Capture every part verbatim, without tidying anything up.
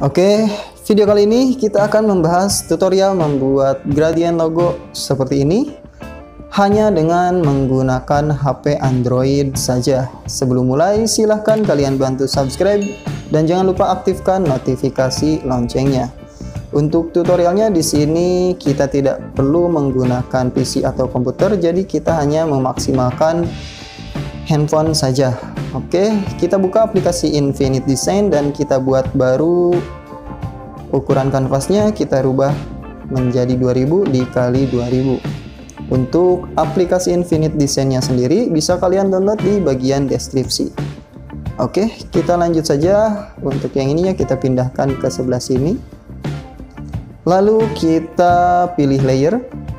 Oke, video kali ini kita akan membahas tutorial membuat gradient logo seperti ini hanya dengan menggunakan H P Android saja. Sebelum mulai, silahkan kalian bantu subscribe dan jangan lupa aktifkan notifikasi loncengnya. Untuk tutorialnya di sini kita tidak perlu menggunakan P C atau komputer, jadi kita hanya memaksimalkan handphone saja. Oke, kita buka aplikasi Infinite Design dan kita buat baru ukuran kanvasnya, kita rubah menjadi dua ribu dikali dua ribu. Untuk aplikasi Infinite Design-nya sendiri bisa kalian download di bagian deskripsi. Oke, kita lanjut saja. Untuk yang ininya kita pindahkan ke sebelah sini. Lalu kita pilih layer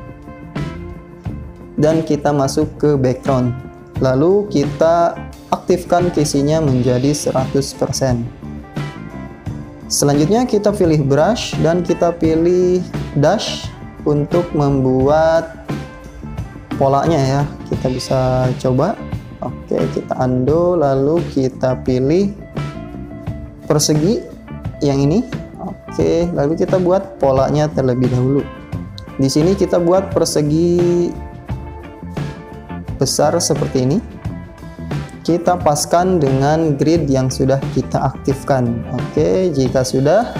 dan kita masuk ke background. Lalu kita aktifkan casingnya menjadi seratus persen. Selanjutnya kita pilih brush dan kita pilih dash untuk membuat polanya ya. Kita bisa coba. Oke, kita undo lalu kita pilih persegi yang ini. Oke, lalu kita buat polanya terlebih dahulu. Di sini kita buat persegi besar seperti ini. Kita paskan dengan grid yang sudah kita aktifkan. Oke, jika sudah,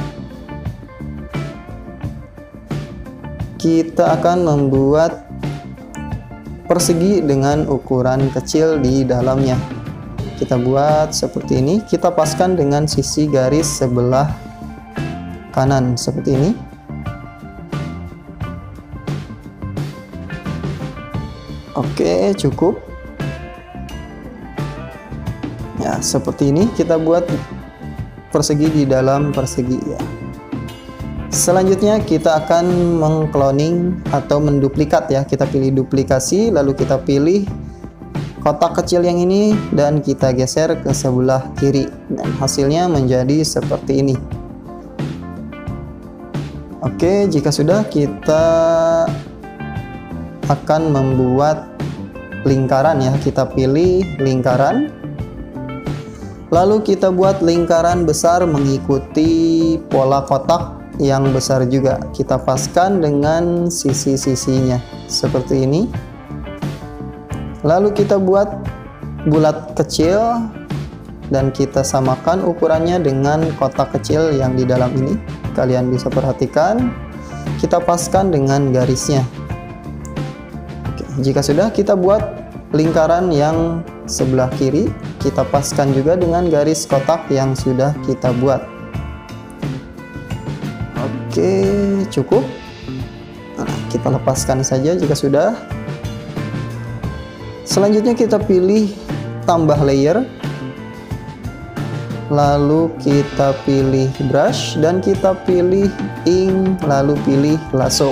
kita akan membuat persegi dengan ukuran kecil di dalamnya. Kita buat seperti ini. Kita paskan dengan sisi garis sebelah kanan seperti ini. Oke, cukup. Ya, seperti ini kita buat persegi di dalam persegi ya. Selanjutnya kita akan mengcloning atau menduplikat ya. Kita pilih duplikasi, lalu kita pilih kotak kecil yang ini dan kita geser ke sebelah kiri dan hasilnya menjadi seperti ini. Oke, jika sudah, kita akan membuat lingkaran ya. Kita pilih lingkaran. Lalu kita buat lingkaran besar mengikuti pola kotak yang besar juga. Kita paskan dengan sisi-sisinya seperti ini. Lalu kita buat bulat kecil dan kita samakan ukurannya dengan kotak kecil yang di dalam ini. Kalian bisa perhatikan. Kita paskan dengan garisnya. Oke, jika sudah, kita buat lingkaran yang sebelah kiri, kita paskan juga dengan garis kotak yang sudah kita buat. Oke, cukup. Nah, kita lepaskan saja jika sudah. Selanjutnya kita pilih tambah layer, lalu kita pilih brush dan kita pilih ink, lalu pilih lasso.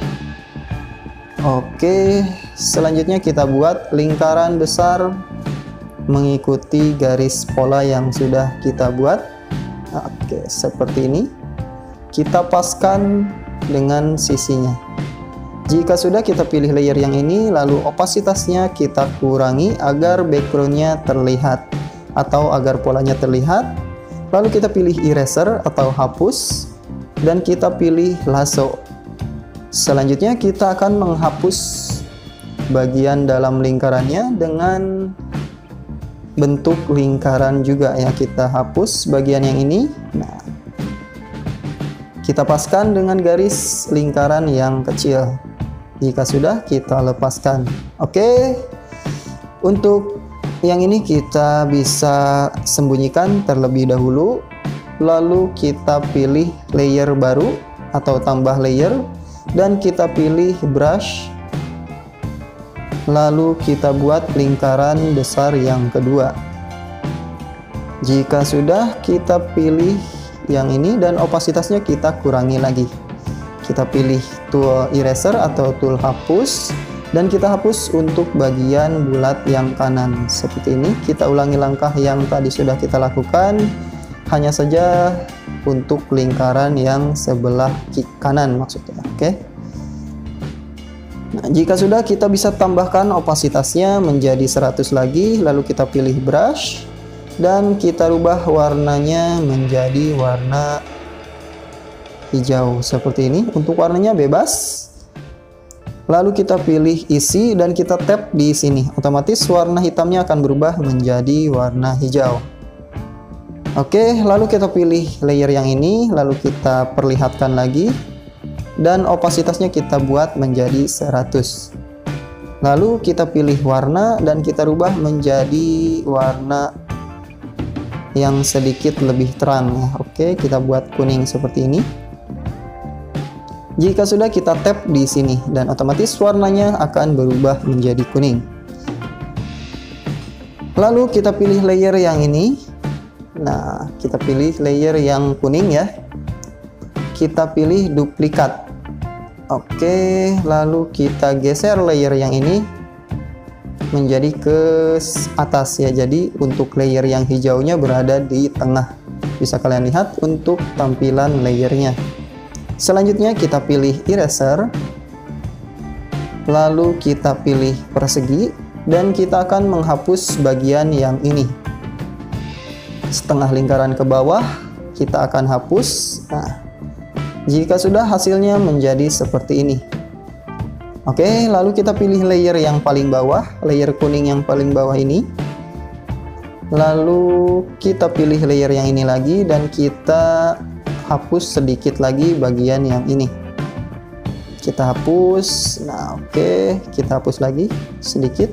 Oke, selanjutnya kita buat lingkaran besar mengikuti garis pola yang sudah kita buat. Oke, seperti ini. Kita paskan dengan sisinya. Jika sudah, kita pilih layer yang ini, lalu opasitasnya kita kurangi agar backgroundnya terlihat atau agar polanya terlihat. Lalu kita pilih eraser atau hapus dan kita pilih lasso. Selanjutnya kita akan menghapus bagian dalam lingkarannya dengan bentuk lingkaran juga ya. Kita hapus bagian yang ini. Nah, kita paskan dengan garis lingkaran yang kecil. Jika sudah, kita lepaskan. Oke, untuk yang ini kita bisa sembunyikan terlebih dahulu. Lalu kita pilih layer baru atau tambah layer dan kita pilih brush. Lalu kita buat lingkaran besar yang kedua. Jika sudah, kita pilih yang ini dan opasitasnya kita kurangi lagi. Kita pilih tool eraser atau tool hapus dan kita hapus untuk bagian bulat yang kanan seperti ini. Kita ulangi langkah yang tadi sudah kita lakukan, hanya saja untuk lingkaran yang sebelah kanan maksudnya. Oke. Nah, jika sudah, kita bisa tambahkan opasitasnya menjadi seratus lagi, lalu kita pilih brush dan kita rubah warnanya menjadi warna hijau seperti ini. Untuk warnanya bebas. Lalu kita pilih isi dan kita tap di sini. Otomatis warna hitamnya akan berubah menjadi warna hijau. Oke, lalu kita pilih layer yang ini, lalu kita perlihatkan lagi. Dan opasitasnya kita buat menjadi seratus. Lalu kita pilih warna dan kita rubah menjadi warna yang sedikit lebih terang ya. Oke, kita buat kuning seperti ini. Jika sudah, kita tap di sini dan otomatis warnanya akan berubah menjadi kuning. Lalu kita pilih layer yang ini. Nah, kita pilih layer yang kuning ya. Kita pilih duplikat. Oke, lalu kita geser layer yang ini menjadi ke atas ya. Jadi untuk layer yang hijaunya berada di tengah. Bisa kalian lihat untuk tampilan layernya. Selanjutnya kita pilih eraser, lalu kita pilih persegi, dan kita akan menghapus bagian yang ini. Setengah lingkaran ke bawah, kita akan hapus. Nah, jika sudah, hasilnya menjadi seperti ini. Oke, lalu kita pilih layer yang paling bawah, layer kuning yang paling bawah ini. Lalu kita pilih layer yang ini lagi, dan kita hapus sedikit lagi bagian yang ini. Kita hapus. Nah, oke, kita hapus lagi sedikit.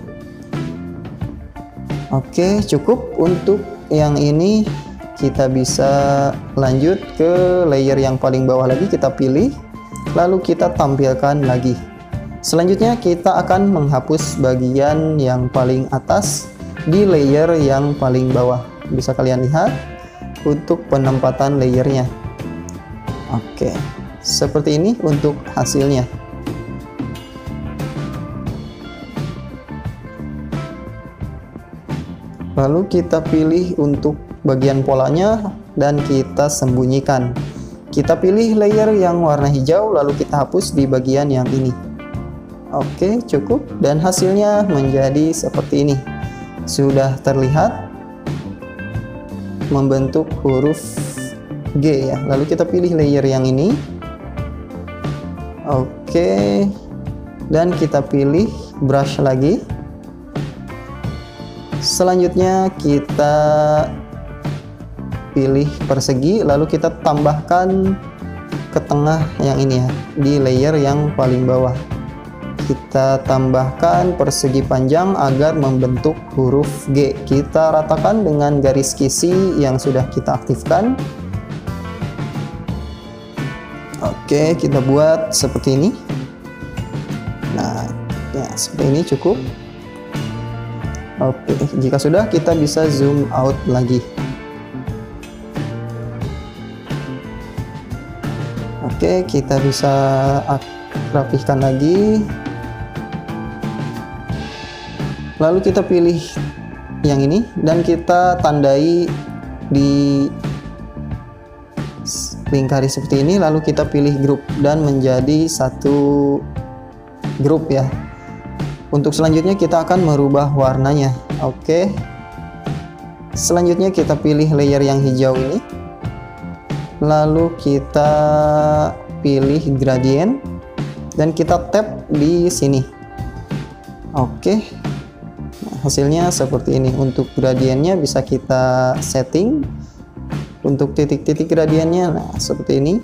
Oke, cukup. Untuk yang ini kita bisa lanjut ke layer yang paling bawah lagi. Kita pilih, lalu kita tampilkan lagi. Selanjutnya kita akan menghapus bagian yang paling atas di layer yang paling bawah. Bisa kalian lihat untuk penempatan layernya. Oke, seperti ini untuk hasilnya. Lalu kita pilih untuk bagian polanya dan kita sembunyikan. Kita pilih layer yang warna hijau, lalu kita hapus di bagian yang ini. Oke, cukup. Dan hasilnya menjadi seperti ini. Sudah terlihat membentuk huruf G ya. Lalu kita pilih layer yang ini. Oke. Dan kita pilih brush lagi. Selanjutnya kita pilih persegi, lalu kita tambahkan ke tengah yang ini ya, di layer yang paling bawah. Kita tambahkan persegi panjang agar membentuk huruf G. Kita ratakan dengan garis kisi yang sudah kita aktifkan. Oke, kita buat seperti ini. Nah, ya seperti ini cukup. Oke, jika sudah, kita bisa zoom out lagi. Oke, kita bisa rapihkan lagi. Lalu kita pilih yang ini dan kita tandai di lingkari seperti ini. Lalu kita pilih grup dan menjadi satu grup ya. Untuk selanjutnya kita akan merubah warnanya. Oke. Selanjutnya kita pilih layer yang hijau ini. Lalu kita pilih gradient dan kita tap di sini. Oke. Nah, hasilnya seperti ini. Untuk gradiennya bisa kita setting. Untuk titik-titik gradiennya, nah seperti ini.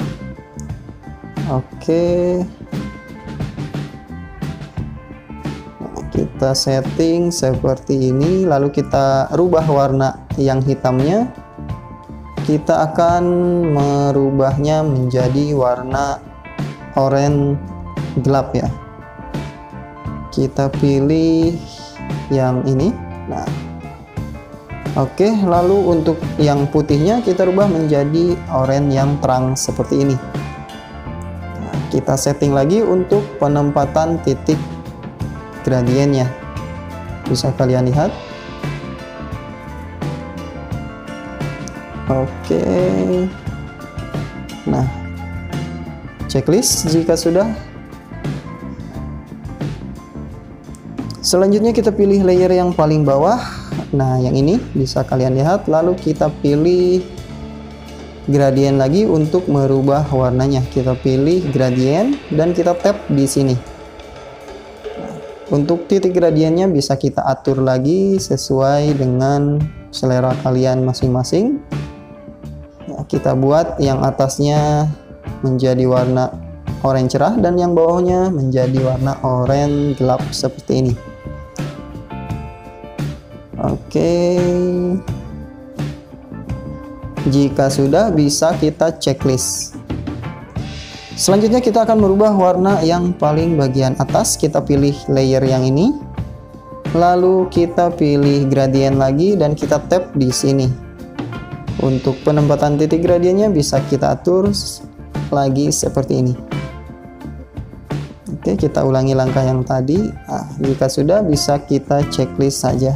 Oke. Kita setting seperti ini, lalu kita rubah warna yang hitamnya. Kita akan merubahnya menjadi warna oranye gelap ya. Kita pilih yang ini. Nah, oke, lalu untuk yang putihnya kita rubah menjadi oranye yang terang seperti ini. Nah, kita setting lagi untuk penempatan titik gradiennya. Bisa kalian lihat. Oke. Nah, checklist jika sudah. Selanjutnya kita pilih layer yang paling bawah. Nah, yang ini bisa kalian lihat. Lalu kita pilih gradien lagi untuk merubah warnanya. Kita pilih gradien dan kita tap di sini. Untuk titik gradiennya bisa kita atur lagi sesuai dengan selera kalian masing-masing. Nah, kita buat yang atasnya menjadi warna oranye cerah dan yang bawahnya menjadi warna oranye gelap seperti ini. Oke, jika sudah, bisa kita checklist. Selanjutnya kita akan merubah warna yang paling bagian atas. Kita pilih layer yang ini, lalu kita pilih gradien lagi dan kita tap di sini. Untuk penempatan titik gradiennya bisa kita atur lagi seperti ini. Oke, kita ulangi langkah yang tadi. Nah, jika sudah, bisa kita checklist saja.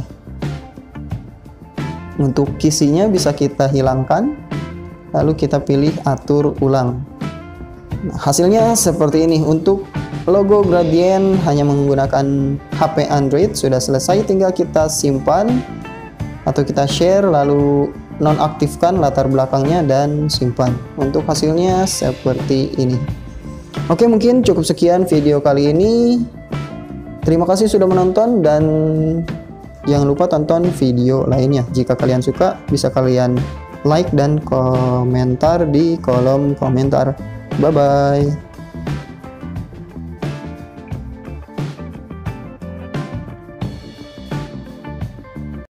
Untuk kisinya bisa kita hilangkan, lalu kita pilih atur ulang. Nah, hasilnya seperti ini. Untuk logo gradien hanya menggunakan H P Android sudah selesai, tinggal kita simpan atau kita share, lalu nonaktifkan latar belakangnya dan simpan. Untuk hasilnya seperti ini. Oke, mungkin cukup sekian video kali ini. Terima kasih sudah menonton dan jangan lupa tonton video lainnya. Jika kalian suka, bisa kalian like dan komentar di kolom komentar. Bye-bye.